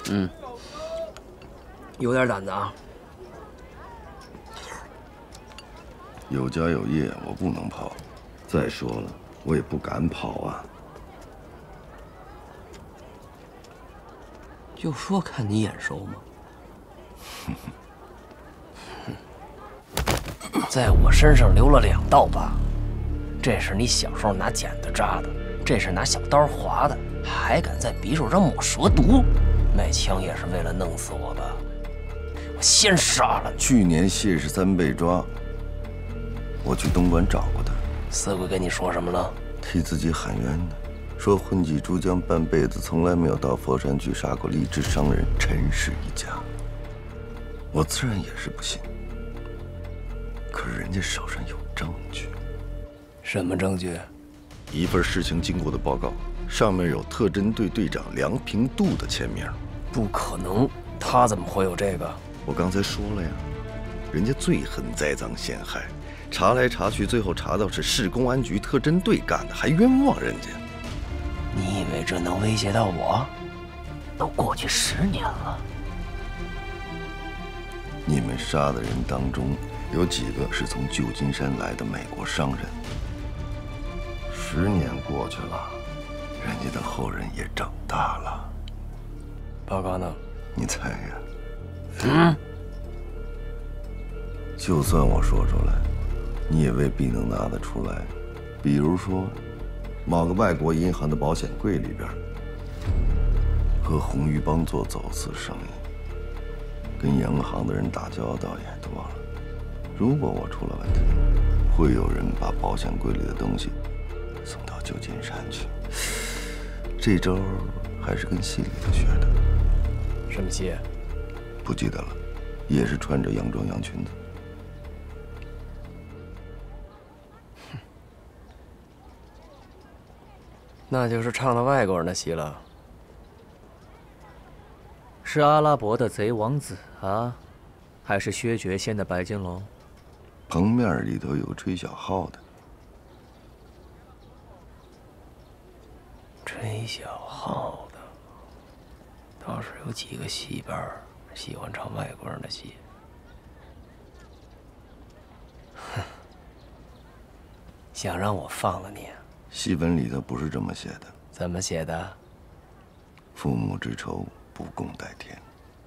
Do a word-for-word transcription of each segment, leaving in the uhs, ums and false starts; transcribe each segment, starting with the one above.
嗯，有点胆子啊。 有家有业，我不能跑。再说了，我也不敢跑啊。 就说看你眼熟嘛。在我身上留了两道疤，这是你小时候拿剪子扎的，这是拿小刀划的，还敢在匕首上抹蛇毒？卖枪也是为了弄死我吧？我先杀了你！ 去年谢十三被抓，我去东莞找过他。 四鬼跟你说什么了？ 替自己喊冤呢，说混迹珠江半辈子，从来没有到佛山去杀过励志商人陈氏一家。我自然也是不信。可是人家手上有证据。 什么证据？ 一份事情经过的报告，上面有特侦队队长梁平度的签名。 不可能，他怎么会有这个？ 我刚才说了呀，人家最恨栽赃陷害，查来查去，最后查到是市公安局特侦队干的，还冤枉人家。 你以为这能威胁到我？都过去十年了。 你们杀的人当中，有几个是从旧金山来的美国商人？十年过去了，人家的后人也长大了。 报告呢？ 你猜呀？ 嗯。 就算我说出来，你也未必能拿得出来。比如说，某个外国银行的保险柜里边，和红鱼帮做走私生意，跟洋行的人打交道也多了。如果我出了问题，会有人把保险柜里的东西送到旧金山去。这招还是跟戏里头学的。 什么戏？ 不记得了，也是穿着洋装洋裙子。 那就是唱的外国人的戏了。 是阿拉伯的贼王子啊，还是薛觉先的白金龙？ 棚面里头有吹小号的。 吹小号的，倒是有几个戏班喜欢唱外国人的戏。哼，想让我放了你？ 戏文里头不是这么写的。 怎么写的？ 父母之仇，不共戴天。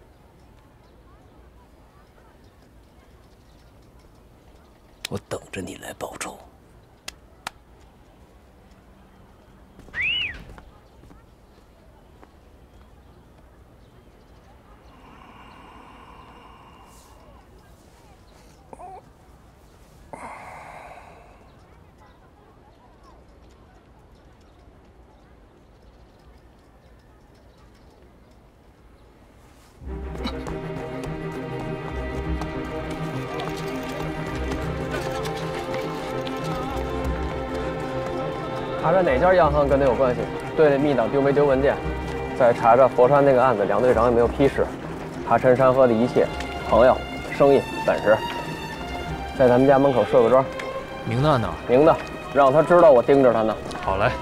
我等着你来报仇。 查查哪家洋行跟他有关系？队里密档丢没丢文件？再查查佛山那个案子，梁队长有没有批示？查陈山河的一切朋友、生意、本事。在咱们家门口设个桩。 明的呢？ 明的，让他知道我盯着他呢。 好嘞。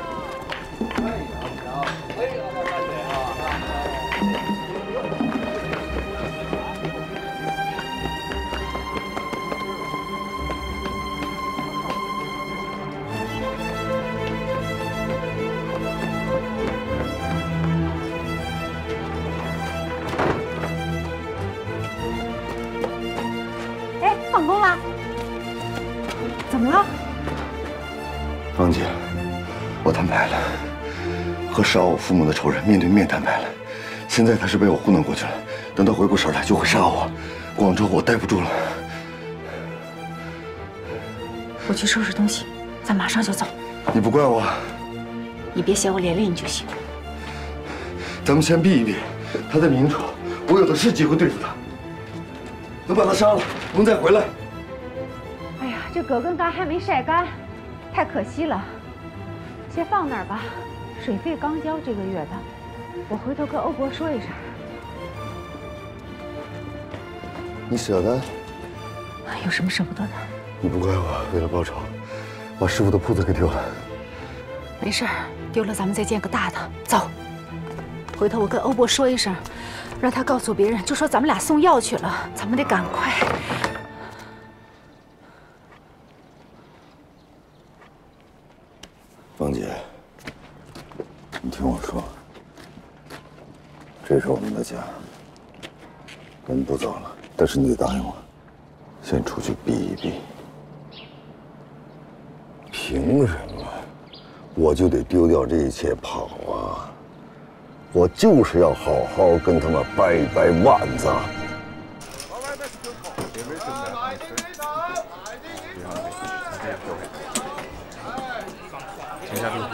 放工了？怎么了？ 芳姐，我摊牌了，和杀我父母的仇人面对面摊牌了。现在他是被我糊弄过去了，等他回过神来就会杀我。广州我待不住了。 我去收拾东西，咱马上就走。 你不怪我？ 你别嫌我连累你就行。 咱们先避一避，他在明处，我有的是机会对付他。等把他杀了，我们再回来。 哎呀，这葛根干还没晒干，太可惜了。先放那儿吧，水费刚交这个月的，我回头跟欧国说一声。 你舍得？ 有什么舍不得的？ 你不怪我，为了报仇，把师傅的铺子给丢了。 没事儿，丢了咱们再建个大的。走。 回头我跟欧伯说一声，让他告诉别人，就说咱们俩送药去了，咱们得赶快。 芳姐，你听我说，这是我们的家，我们不走了，但是你得答应我，先出去避一避。凭什么我就得丢掉这一切跑啊？我就是要好好跟他们掰掰腕子。 请下地。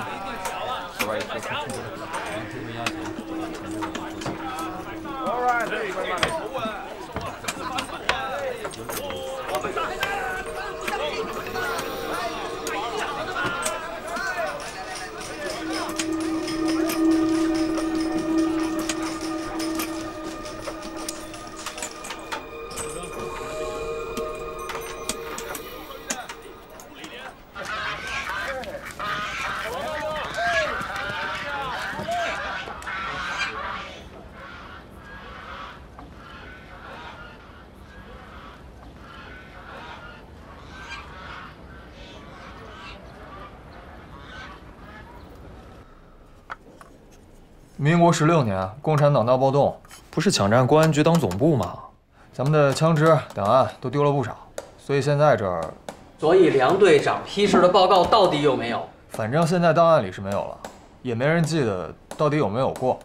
民国十六年，共产党大暴动，不是抢占公安局当总部吗？咱们的枪支、档案都丢了不少，所以现在这儿…… 所以梁队长批示的报告到底有没有？ 反正现在档案里是没有了，也没人记得到底有没有过。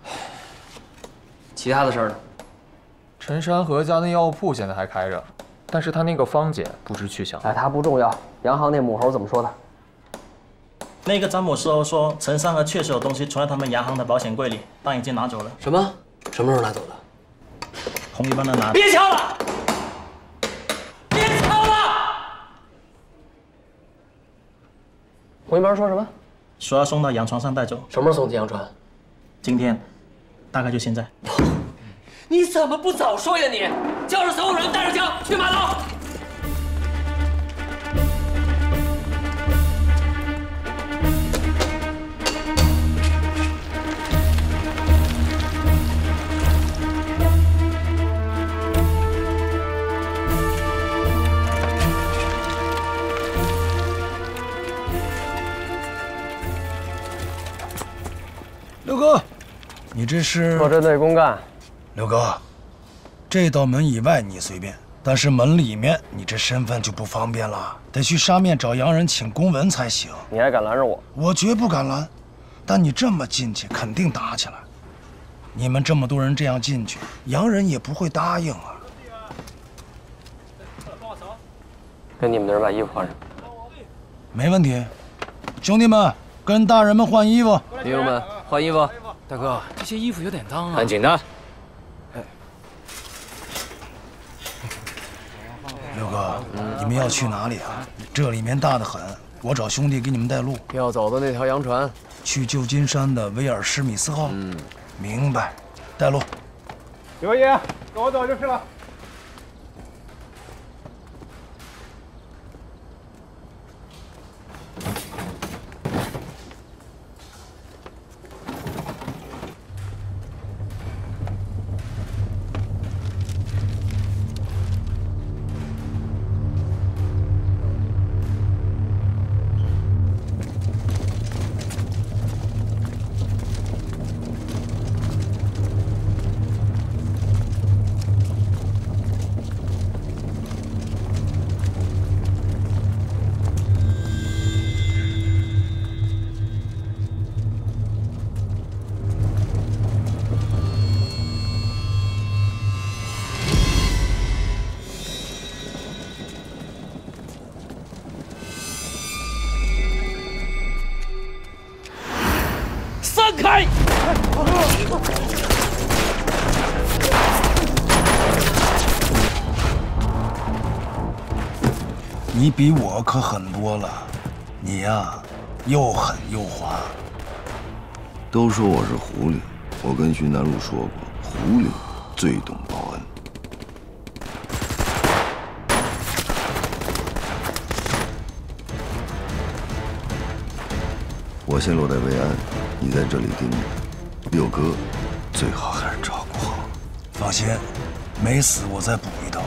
其他的事儿呢？ 陈山和家那药铺现在还开着，但是他那个芳姐不知去向。 哎，他不重要。洋行那母猴怎么说的？ 那个詹姆斯说，陈山河确实有东西存在他们洋行的保险柜里，但已经拿走了。 什么？什么时候拿走的？ 红一帮的拿。 别敲了！别敲了！ 红一帮说什么？ 说要送到洋船上带走。 什么时候送进洋船？ 今天，大概就现在。 你怎么不早说呀你？叫着所有人带着枪去码头。 刘哥，你这是特侦队公干。 刘哥，这道门以外你随便，但是门里面你这身份就不方便了，得去上面找洋人请公文才行。 你还敢拦着我？ 我绝不敢拦，但你这么进去，肯定打起来。你们这么多人这样进去，洋人也不会答应啊。 跟你们的人把衣服换上。 没问题，兄弟们，跟大人们换衣服。 弟兄们，换衣服。 大哥，这些衣服有点脏啊。 赶紧的。 刘哥，你们要去哪里啊？这里面大得很，我找兄弟给你们带路。 要走的那条洋船， 去旧金山的威尔施密斯号。嗯，明白，带路。 刘爷，跟我走就是了。 散开！ 你比我可狠多了，你呀，又狠又滑。 都说我是狐狸，我跟徐南路说过，狐狸最懂报恩。我先落袋为安，你在这里盯着， 六哥，最好还是照顾好。 放心，没死我再补一刀。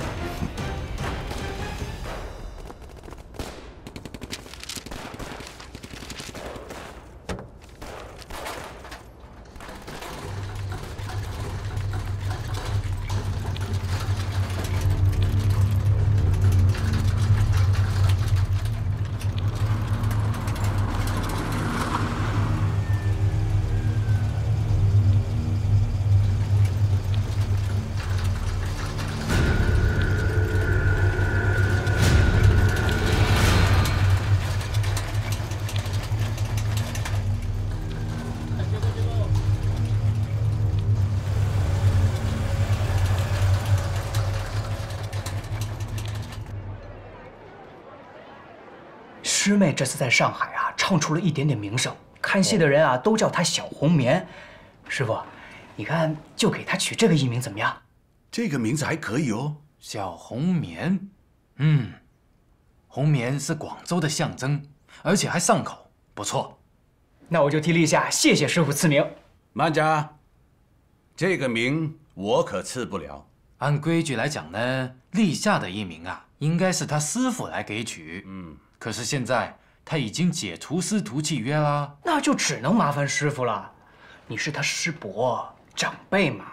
师妹这次在上海啊，唱出了一点点名声，看戏的人啊都叫她小红棉。师傅，你看就给她取这个艺名怎么样？ 这个名字还可以哦， 小红棉。嗯，红棉是广州的象征，而且还上口，不错。 那我就替立夏谢谢师傅赐名。 慢着，这个名我可赐不了。 按规矩来讲呢，立夏的艺名啊，应该是他师傅来给取。 嗯。 可是现在他已经解除师徒契约啦， 那就只能麻烦师傅了。你是他师伯长辈嘛。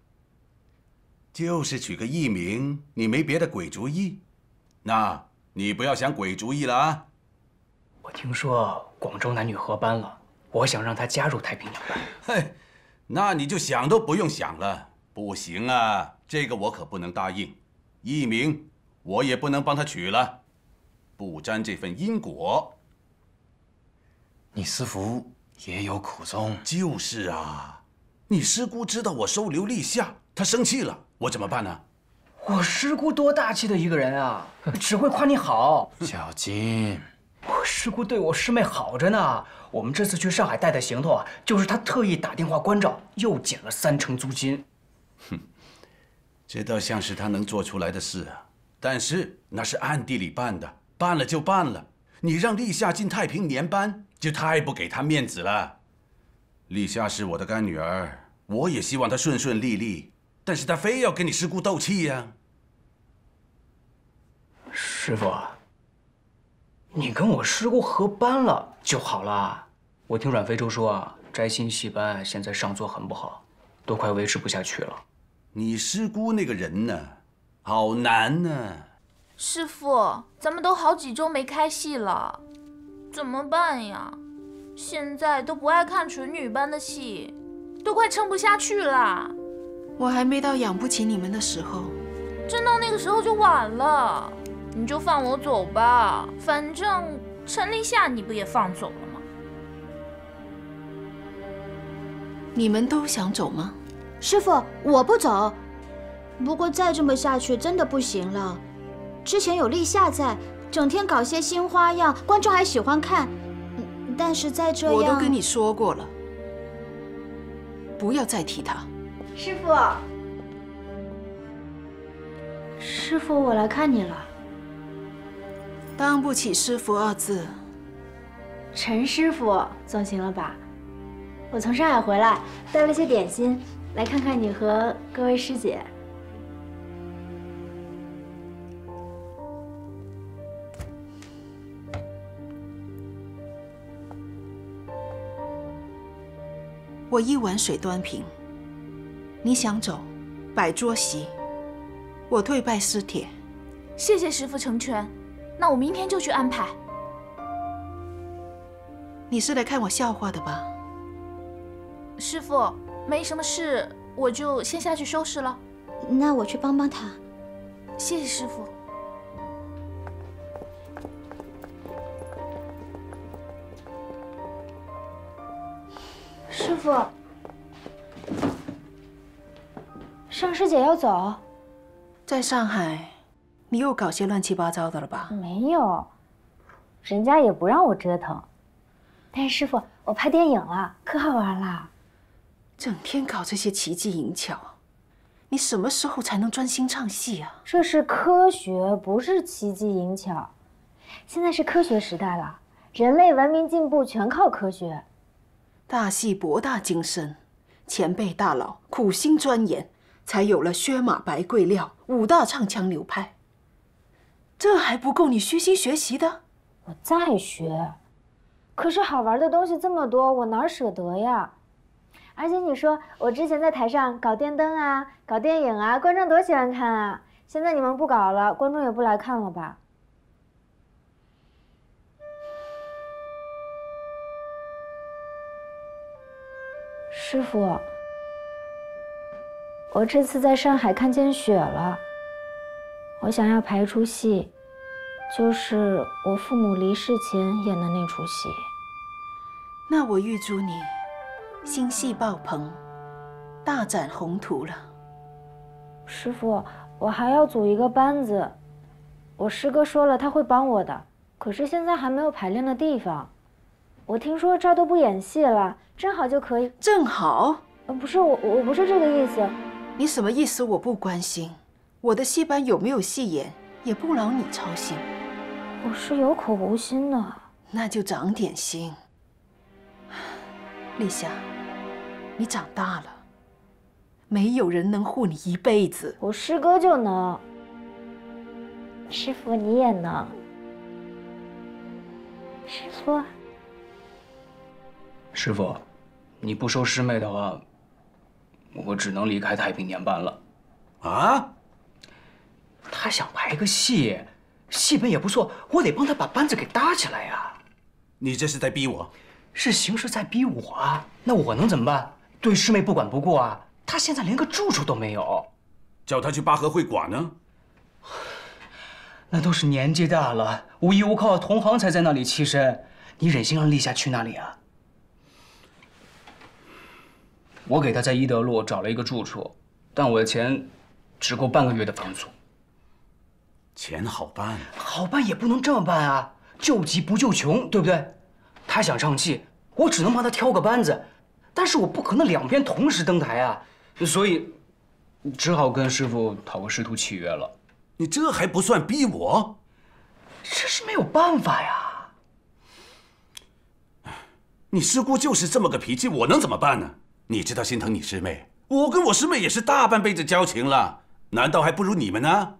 就是取个艺名，你没别的鬼主意？那你不要想鬼主意了啊！ 我听说广州男女合班了，我想让他加入太平洋班。 嘿，那你就想都不用想了。不行啊，这个我可不能答应。艺名我也不能帮他取了。 不沾这份因果， 你师父也有苦衷。 就是啊，你师姑知道我收留立夏，她生气了，我怎么办呢？ 我师姑多大气的一个人啊，只会夸你好。 小金， 我师姑对我师妹好着呢。我们这次去上海带的行头啊，就是她特意打电话关照，又减了三成租金。 哼，这倒像是她能做出来的事啊，但是那是暗地里办的。 办了就办了，你让立夏进太平年班，就太不给他面子了。立夏是我的干女儿，我也希望她顺顺利利，但是她非要跟你师姑斗气呀。 师傅，你跟我师姑合班了就好了。我听阮非洲说啊，摘星戏班现在上座很不好，都快维持不下去了。 你师姑那个人呢，好难呢。 师傅，咱们都好几周没开戏了，怎么办呀？现在都不爱看纯女班的戏，都快撑不下去了。 我还没到养不起你们的时候， 真到那个时候就晚了。你就放我走吧，反正陈立夏你不也放走了吗？ 你们都想走吗？ 师傅，我不走。不过再这么下去真的不行了。 之前有立夏在，整天搞些新花样，观众还喜欢看。但是再这样， 我都跟你说过了，不要再提他。 师傅，师傅，我来看你了。 当不起师傅二字。 陈师傅总行了吧？我从上海回来，带了些点心，来看看你和各位师姐。 我一碗水端平，你想走，摆桌席，我退拜师帖。 谢谢师傅成全，那我明天就去安排。 你是来看我笑话的吧？ 师傅，没什么事，我就先下去收拾了。 那我去帮帮他。 谢谢师傅。 师傅，盛师姐要走， 在上海，你又搞些乱七八糟的了吧？ 没有，人家也不让我折腾。但是师傅，我拍电影了，可好玩了。 整天搞这些奇技淫巧，你什么时候才能专心唱戏啊？ 这是科学，不是奇技淫巧。现在是科学时代了，人类文明进步全靠科学。 大戏博大精深， 前辈大佬苦心钻研，才有了薛马白桂料五大唱腔流派。这还不够你虚心学习的？ 我再学，可是好玩的东西这么多，我哪舍得呀？而且你说我之前在台上搞电灯啊，搞电影啊，观众多喜欢看啊！现在你们不搞了，观众也不来看了吧？师傅，我这次在上海看见雪了，我想要排一出戏，就是我父母离世前演的那出戏。 那我预祝你新戏爆棚，大展宏图了。 师傅，我还要组一个班子，我师哥说了他会帮我的，可是现在还没有排练的地方。我听说这儿都不演戏了，正好就可以。 正好？ 呃，不是我，我不是这个意思。 你什么意思？我不关心。我的戏班有没有戏演，也不劳你操心。 我是有口无心的。 那就长点心。丽霞，你长大了，没有人能护你一辈子。 我师哥就能。师傅，你也能。师傅。 师傅，你不收师妹的话，我只能离开太平年班了。 啊？ 他想排个戏，戏本也不错，我得帮他把班子给搭起来呀。 你这是在逼我？ 是形势在逼我啊！那我能怎么办？对师妹不管不顾啊！她现在连个住处都没有， 叫她去八合会馆呢？ 那都是年纪大了，无依无靠，同行才在那里栖身。你忍心让立夏去那里啊？我给她在伊德路找了一个住处，但我的钱只够半个月的房租。 钱好办， 好办也不能这么办啊！救急不救穷，对不对？他想唱戏，我只能帮他挑个班子，但是我不可能两边同时登台啊，所以只好跟师傅讨个师徒契约了。 你这还不算逼我？ 这是没有办法呀。 你师姑就是这么个脾气，我能怎么办呢？你知道心疼你师妹，我跟我师妹也是大半辈子交情了，难道还不如你们呢？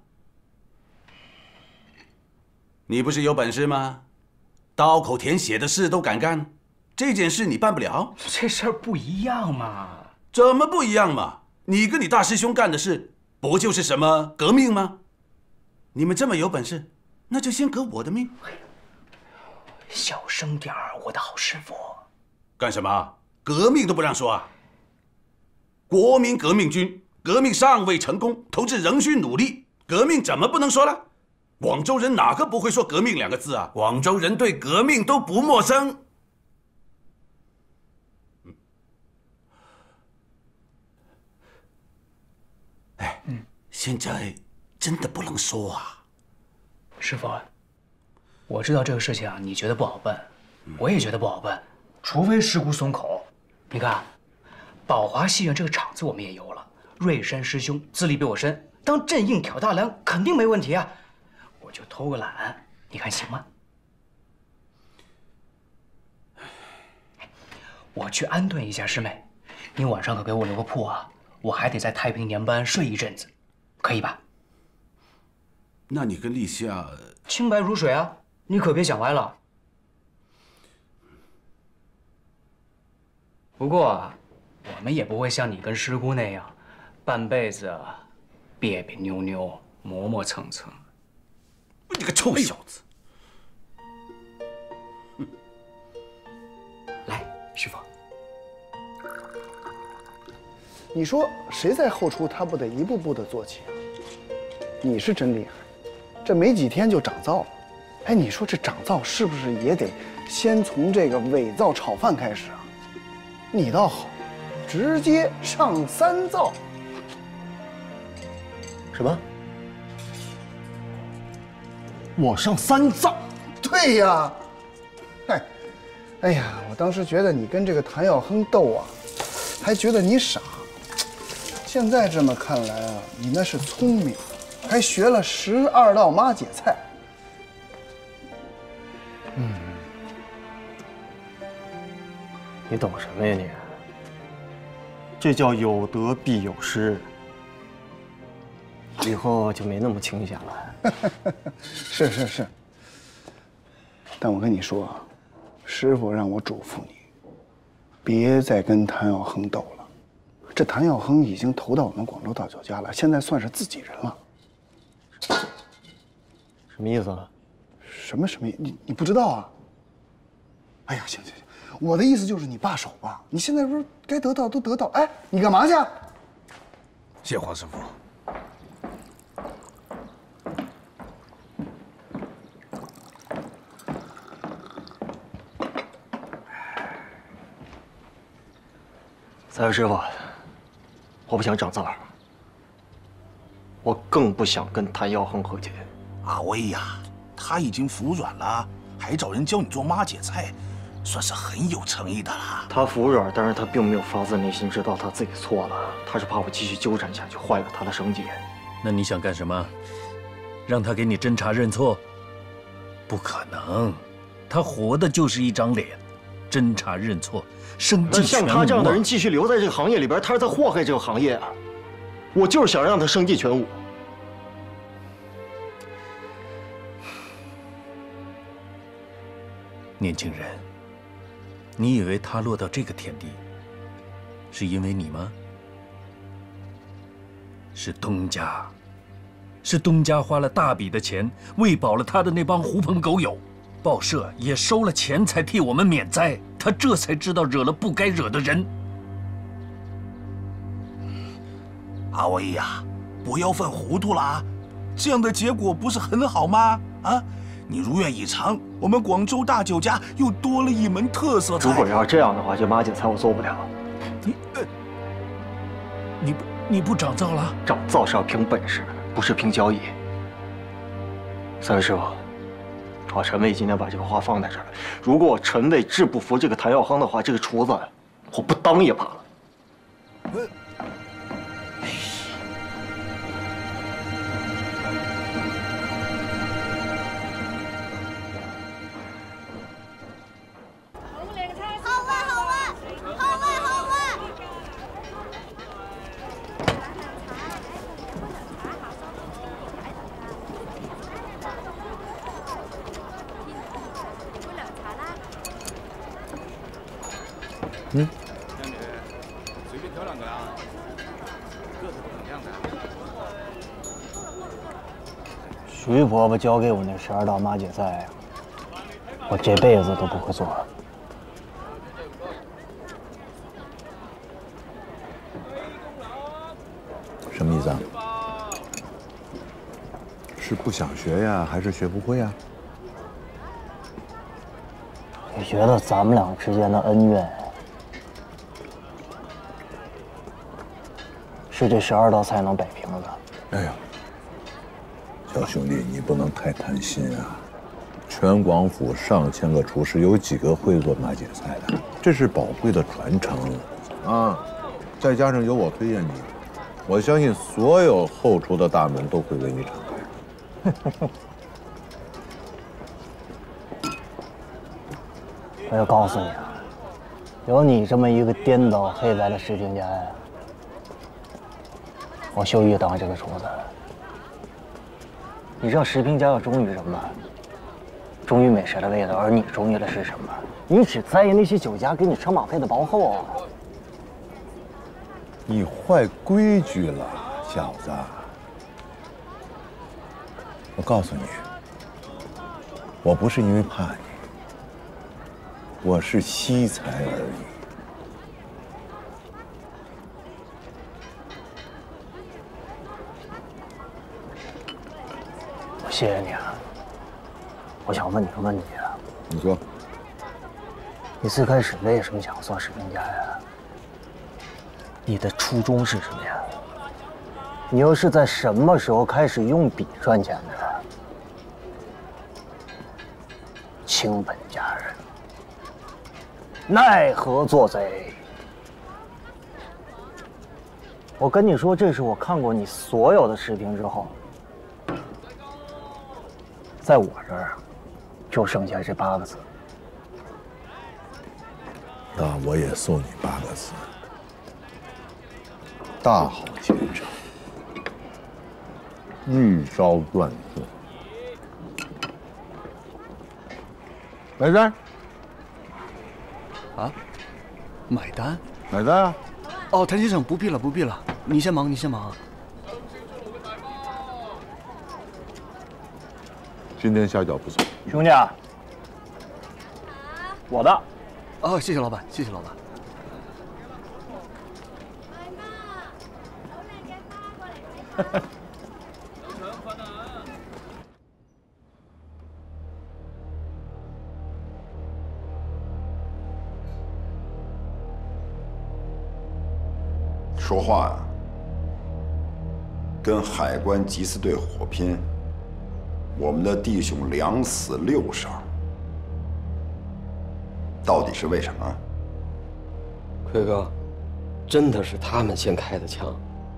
你不是有本事吗？刀口舔血的事都敢干，这件事你办不了？ 这事儿不一样嘛？ 怎么不一样嘛？你跟你大师兄干的事，不就是什么革命吗？你们这么有本事，那就先革我的命。 小声点儿，我的好师傅。 干什么？革命都不让说啊？国民革命军，革命尚未成功，同志仍需努力。革命怎么不能说了？广州人哪个不会说革命两个字啊？广州人对革命都不陌生。嗯，哎，嗯，现在真的不能说啊。 师傅，我知道这个事情啊，你觉得不好办，我也觉得不好办，除非师姑松口。你看，宝华戏院这个场子我们也有了，瑞山师兄资历比我深，当镇硬挑大梁肯定没问题啊。我就偷个懒，你看行吗？我去安顿一下师妹，你晚上可给我留个铺啊，我还得在太平年班睡一阵子，可以吧？ 那你跟立夏清白如水啊，你可别想歪了。不过，我们也不会像你跟师姑那样，半辈子别别扭扭、磨磨蹭蹭。 你个臭小子！ 嗯，来，师傅。 你说谁在后厨，他不得一步步的做起啊？你是真厉害，这没几天就长灶了。哎，你说这长灶是不是也得先从这个伪造炒饭开始啊？你倒好，直接上三灶。什么？我上三灶？对呀。哎，哎呀，我当时觉得你跟这个谭耀亨斗啊，还觉得你傻。现在这么看来啊，你那是聪明，还学了十二道妈姐菜。嗯， 你懂什么呀你？ 这叫有得必有失。以后就没那么清闲了。 是是是。但我跟你说，师傅让我嘱咐你，别再跟谭耀亨斗了。这谭耀亨已经投到我们广州大酒家了，现在算是自己人了。 什么意思啊？ 什么什么？你你不知道啊？哎呀，行行行，我的意思就是你罢手吧。你现在不是该得到都得到，哎，你干嘛去？ 谢黄师傅。 三位师傅，我不想长字儿，我更不想跟谭耀亨和解。 阿威呀，他已经服软了，还找人教你做妈姐菜，算是很有诚意的啦。 他服软，但是他并没有发自内心知道他自己错了，他是怕我继续纠缠下去，坏了他的生计。 那你想干什么？让他给你侦查认错？不可能，他活的就是一张脸，侦查认错。生计全无啊！ 像他这样的人继续留在这个行业里边，他是在祸害这个行业啊！我就是想让他生计全无。 年轻人，你以为他落到这个田地，是因为你吗？是东家，是东家花了大笔的钱喂饱了他的那帮狐朋狗友。报社也收了钱才替我们免灾，他这才知道惹了不该惹的人。 阿威呀，不要犯糊涂啦，这样的结果不是很好吗？啊，你如愿以偿，我们广州大酒家又多了一门特色菜。 如果要这样的话，这妈姐菜我做不了。 你，呃、你不你不长灶了？ 长灶是要凭本事，不是凭交易。三位师傅。我陈卫今天把这个话放在这儿了。如果我陈卫治不服这个谭耀亨的话，这个厨子我不当也罢了。 嗯，随便挑两个啊，个子不等量的。 徐婆婆教给我那十二道妈姐菜，我这辈子都不会做了。 什么意思啊？是不想学呀，还是学不会呀？ 你觉得咱们俩之间的恩怨？是这十二道菜能摆平的。 哎呀，小兄弟，你不能太贪心啊！全广府上千个厨师，有几个会做妈姐菜的？这是宝贵的传承啊！再加上有我推荐你，我相信所有后厨的大门都会为你敞开。 我要告诉你啊，有你这么一个颠倒黑白的食评家呀，我羞于当这个厨子。你知道食评家要忠于什么？忠于美食的味道，而你忠于的是什么？你只在意那些酒家给你车马费的薄厚啊！ 你坏规矩了，小子！我告诉你，我不是因为怕你，我是惜才而已。我谢谢你啊！我想问你个问题啊。你说。你最开始为什么想做食评家呀？你的初衷是什么呀？你又是在什么时候开始用笔赚钱的？卿本佳人，奈何做贼？我跟你说，这是我看过你所有的视频之后，在我这儿就剩下这八个字。那我也送你八个字： 大好前程，日招断送。买单。 啊？买单？ 买单啊！ 哦，谭先生，不必了，不必了，你先忙，你先忙啊。 今天下脚不错， 兄弟啊，我的。哦，谢谢老板，谢谢老板。 说话呀，跟海关缉私队火拼，我们的弟兄两死六伤，到底是为什么？ 奎哥，真的是他们先开的枪。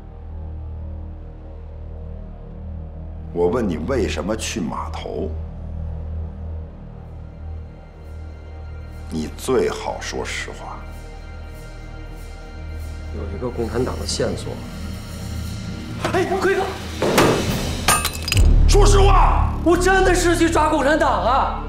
我问你为什么去码头？你最好说实话。 有一个共产党的线索。 哎，奎哥，说实话，我真的是去抓共产党啊！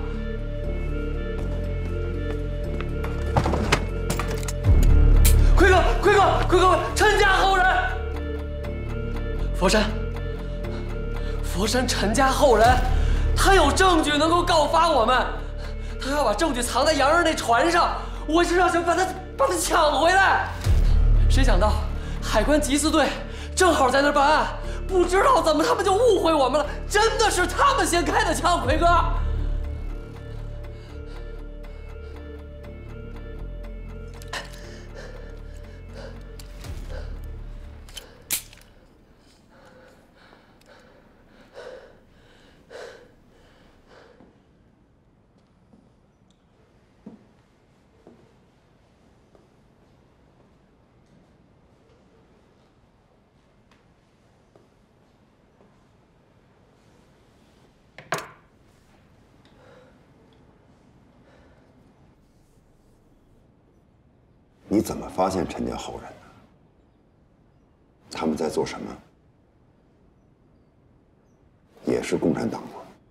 奎哥，奎哥，奎哥，陈家后人，佛山，佛山陈家后人，他有证据能够告发我们，他要把证据藏在洋人那船上，我是要想把他把他抢回来。谁想到海关缉私队正好在那儿办案，不知道怎么他们就误会我们了，真的是他们先开的枪，奎哥。 你怎么发现陈家后人的？他们在做什么？也是共产党吗？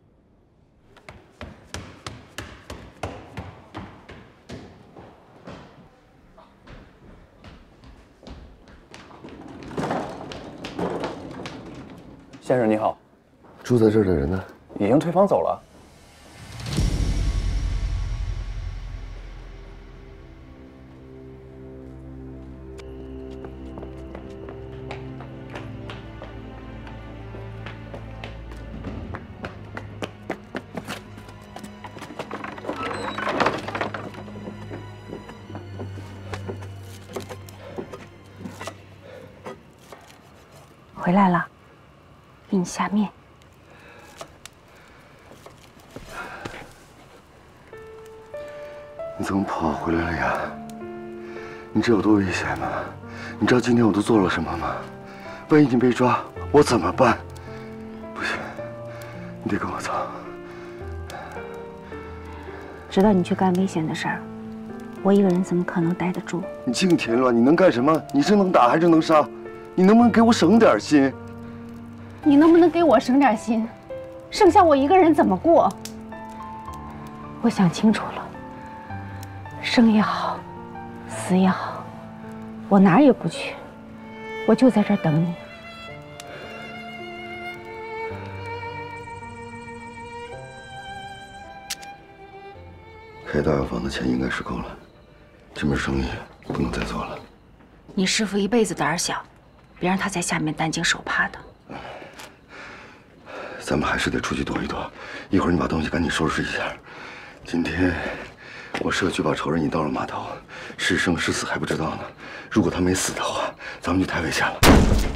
先生你好， 住在这儿的人呢？ 已经退房走了。 回来了，给你下面。 你怎么跑回来了呀？你知道有多危险吗？你知道今天我都做了什么吗？万一你被抓，我怎么办？不行，你得跟我走。 知道你去干危险的事儿，我一个人怎么可能待得住？ 你净添乱，你能干什么？你是能打还是能杀？你能不能给我省点心？ 你能不能给我省点心？剩下我一个人怎么过？我想清楚了，生也好，死也好，我哪儿也不去，我就在这儿等你。 开大药房的钱应该是够了，这门生意不能再做了。 你师傅一辈子胆儿小，别让他在下面担惊受怕的。 咱们还是得出去躲一躲，一会儿你把东西赶紧收拾一下。今天我社区把仇人引到了码头，是生是死还不知道呢。如果他没死的话，咱们就太危险了。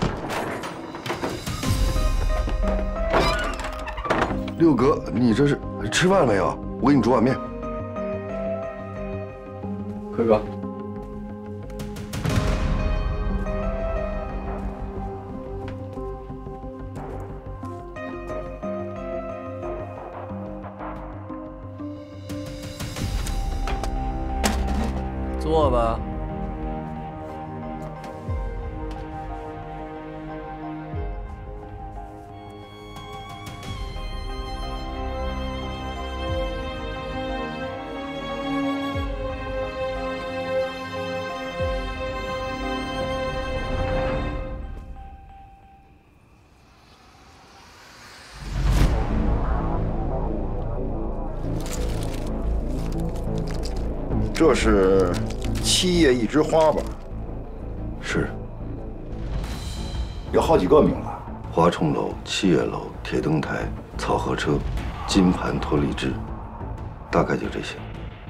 六哥，你这是吃饭没有？我给你煮碗面。 奎哥。 坐吧。 这是七叶一枝花吧？ 是。 有好几个名字。 花冲楼、七叶楼、铁灯台、草河车、金盘脱力治，大概就这些。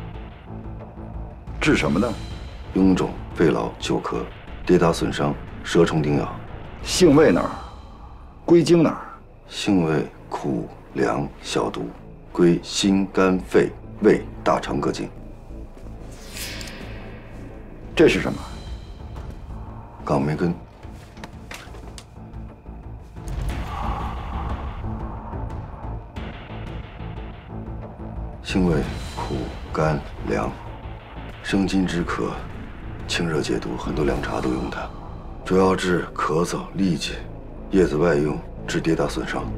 治什么呢？ 臃肿、肺痨、久咳、跌打损伤、蛇虫叮咬。 性味哪儿？归经哪儿？ 性味苦凉消毒，归心肝肺胃大肠各经。 这是什么？ 岗梅根。性味苦甘凉，生津止渴，清热解毒，很多凉茶都用它。主要治咳嗽、痢疾，叶子外用治跌打损伤。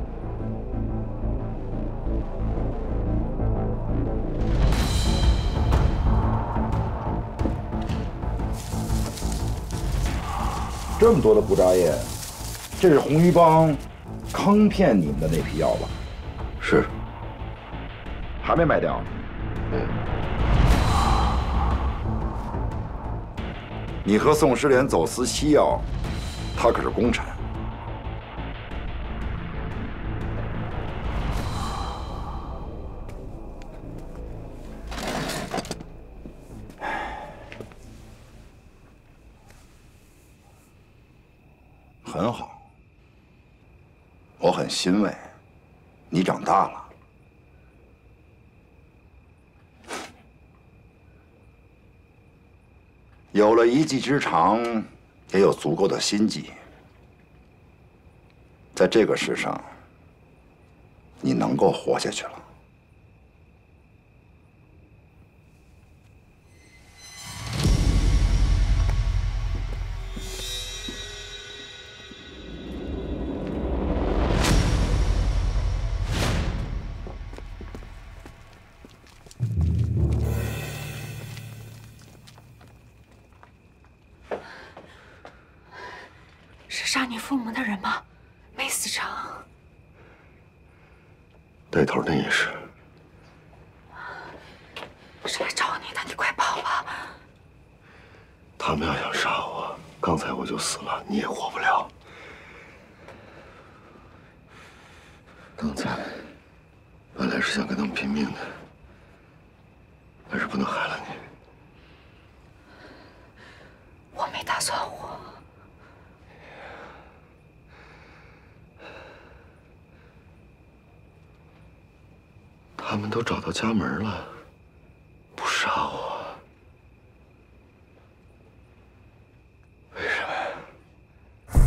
这么多的不扎叶，这是红鱼帮坑骗你们的那批药吧？ 是。 还没卖掉？ 嗯。 你和宋师莲走私西药，他可是功臣。很好，我很欣慰，你长大了。有了一技之长，也有足够的心计。在这个世上，你能够活下去了。 是杀你父母的人吗？没死成。 带头的也是。 是来找你的，你快跑吧！ 他们要想杀我，刚才我就死了，你也活不了。刚才本来是想跟他们拼命的，但是不能害了你。 我没打算活。 他们都找到家门了，不杀我，为什么呀？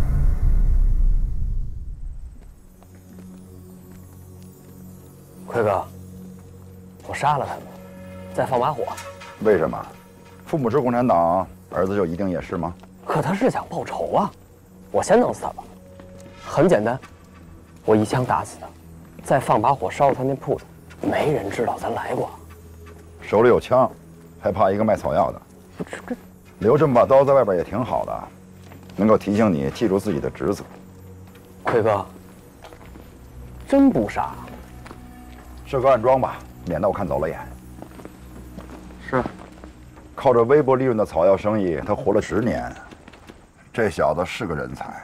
奎哥，我杀了他们，再放把火。 为什么？父母是共产党，儿子就一定也是吗？ 可他是想报仇啊！我先弄死他吧。很简单，我一枪打死他。再放把火烧了他那铺子，没人知道咱来过。 手里有枪，还怕一个卖草药的？留这么把刀在外边也挺好的，能够提醒你记住自己的职责。 奎哥，真不傻。 设个暗桩吧，免得我看走了眼。 是。 靠着微薄利润的草药生意，他活了十年。这小子是个人才。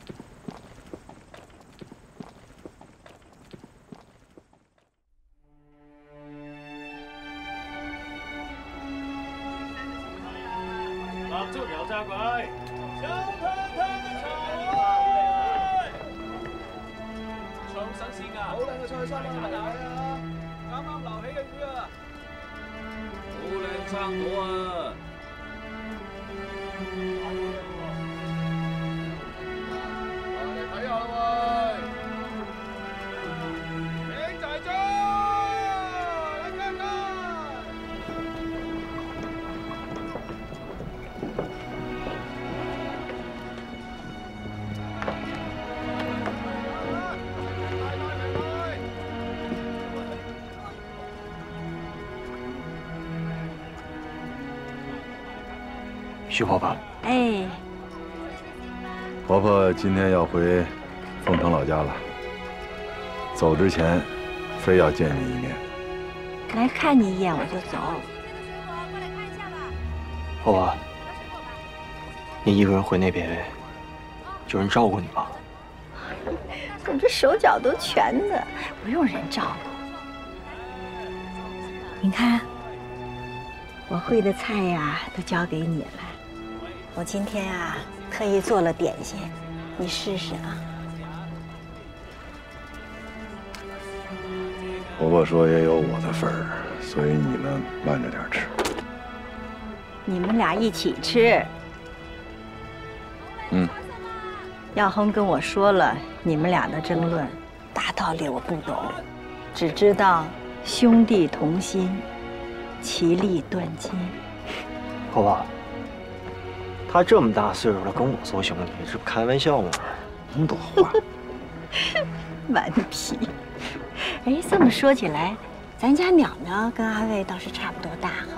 徐婆婆， 哎， 婆婆今天要回凤城老家了，走之前非要见你一面。 来看你一眼我就走。 好吧，你一个人回那边，有人照顾你吗？ 我这手脚都全的，不用人照顾。你看，我会的菜呀，都交给你了。我今天啊，特意做了点心，你试试啊。 婆婆说也有我的份儿，所以你们慢着点吃。 你们俩一起吃。 嗯。 耀亨跟我说了，你们俩的争论，大道理我不懂，只知道兄弟同心，其利断金。 婆婆，他这么大岁数了，跟我做兄弟，这不开玩笑吗？ 那么多话。 顽皮。哎，这么说起来，咱家淼淼跟阿卫倒是差不多大哈。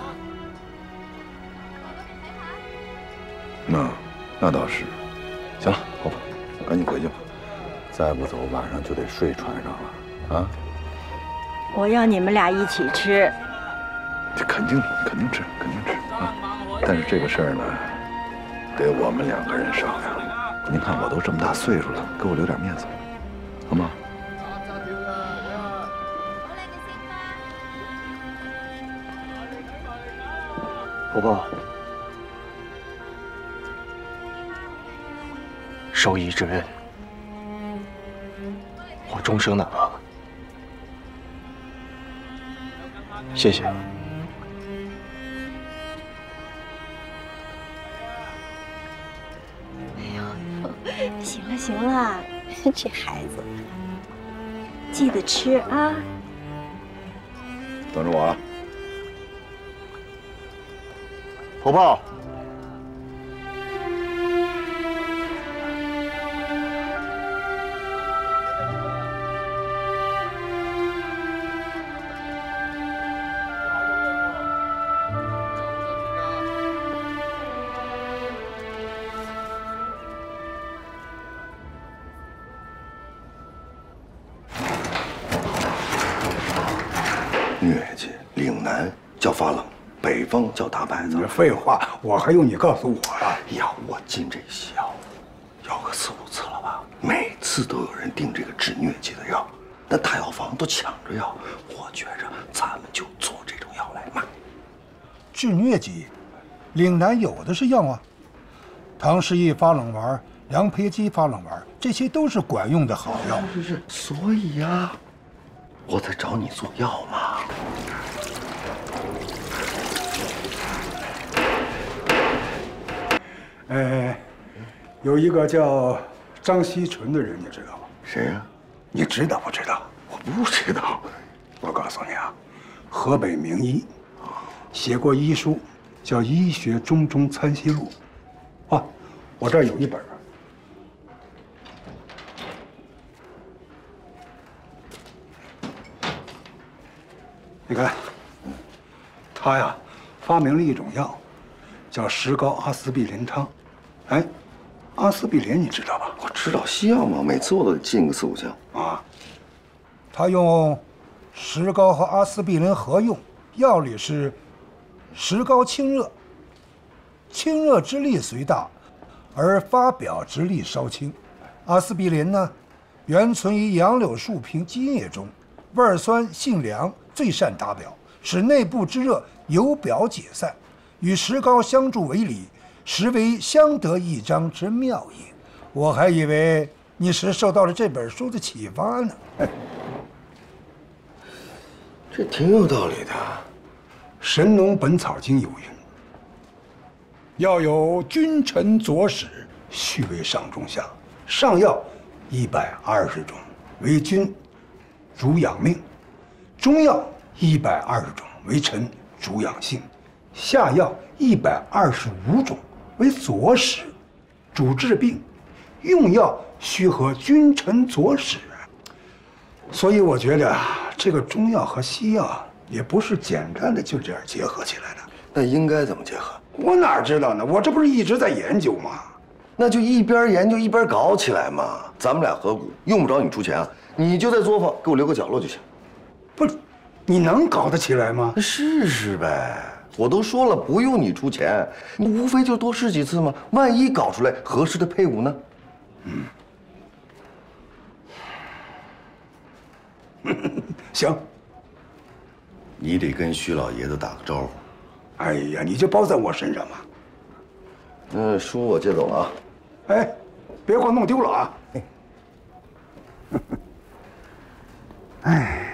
那那倒是。行了，婆婆，赶紧回去吧，再不走晚上就得睡船上了啊！ 我要你们俩一起吃。 这肯定肯定吃，肯定吃啊！但是这个事儿呢，得我们两个人商量。您看我都这么大岁数了，给我留点面子，好吗？ 婆婆，受益之恩，我终生难忘。谢谢。 行了行了，这孩子，记得吃啊。 等着我啊。 婆婆， 疟疾、岭南叫发冷，北方叫大白子。 废话，我还用你告诉我啊？ 呀，我进这校要个四五次了吧，每次都有人订这个治疟疾的药，那大药房都抢着要。我觉着咱们就做这种药来卖。 治疟疾，岭南有的是药啊，唐氏益发冷丸、梁培基发冷丸，这些都是管用的好药。 是是，所以呀，我在找你做药嘛。 呃，有一个叫张锡纯的人，你知道吗？ 谁呀？ 你知道不知道？ 我不知道。 我告诉你啊，河北名医，写过医书，叫《医学中中参析录》。啊，我这儿有一本。你看，他呀，发明了一种药，叫石膏阿司匹林汤。哎，阿司匹林你知道吧？ 我知道西药嘛，每次我都得进个四五箱啊。他用石膏和阿司匹林合用，药理是石膏清热，清热之力虽大，而发表之力稍轻。阿司匹林呢，原存于杨柳树皮基液中，味儿酸性凉，最善达表，使内部之热由表解散，与石膏相助为理，实为相得益彰之妙也。我还以为你是受到了这本书的启发呢。哎， 这挺有道理的。《 神农本草经》有云：“要有君臣佐使，序为上中下。上药一百二十种，为君，主养命；中药一百二十种，为臣，主养性；下药一百二十五种，为佐使，主治病。用药须合君臣佐使。”所以我觉得啊，这个中药和西药也不是简单的就这样结合起来的。 那应该怎么结合？ 我哪知道呢？我这不是一直在研究吗？ 那就一边研究一边搞起来嘛。咱们俩合股，用不着你出钱啊，你就在作坊给我留个角落就行。 不是，你能搞得起来吗？ 试试呗。 我都说了不用你出钱，你无非就多试几次嘛。万一搞出来合适的配伍呢？ 嗯，行。 你得跟徐老爷子打个招呼。 哎呀，你就包在我身上吧。 那书我借走了啊。 哎，别给我弄丢了啊！哎。